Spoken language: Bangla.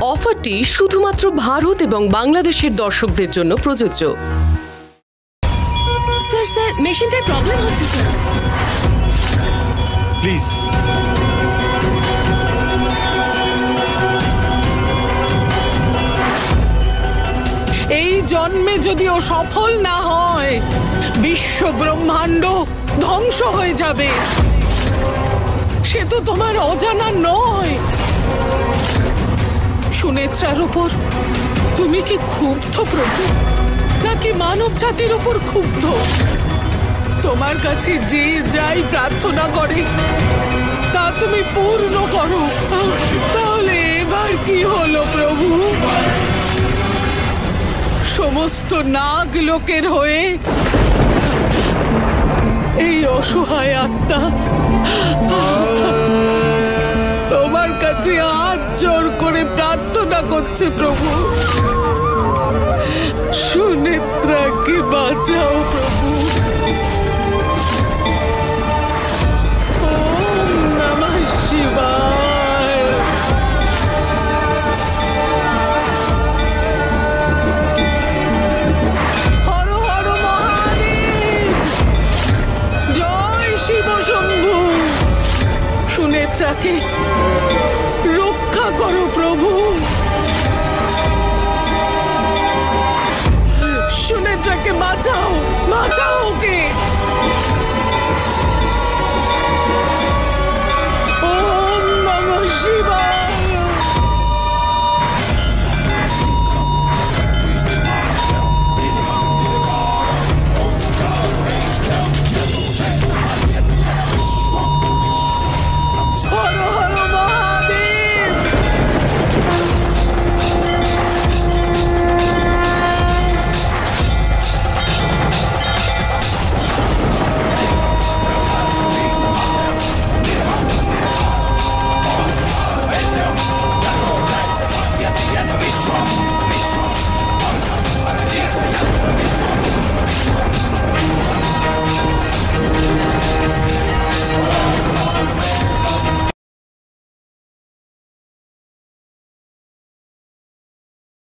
অফারটি শুধুমাত্র ভারত এবং বাংলাদেশের দর্শকদের জন্য প্রযোজ্য। স্যার মেশিনটায় প্রবলেম হচ্ছে স্যার। প্লিজ এই জন্মে যদি ও সফল না হয় বিশ্ব ব্রহ্মাণ্ড ধ্বংস হয়ে যাবে। সে তো তোমার অজানা নয়। সুনেত্রার উপর তুমি কি ক্ষুব্ধ প্রভু, নাকি মানব জাতির উপর ক্ষুব্ধ? তোমার কাছে যে যাই প্রার্থনা করে তা তুমি পূর্ণ করো। তাহলে এবার কি হলো প্রভু? সমস্ত নাগ লোকের হয়ে এই অসহায় আত্মা তোমার কাছে হাত জোর করে প্রার্থনা করছে প্রভু। সুনেত্রাকে বাঁচাও প্রভু। ওম নমঃ শিবায়। হর হর মহাদেব। জয় শিব শম্ভু। সুনেত্রাকে রক্ষা করো প্রভু।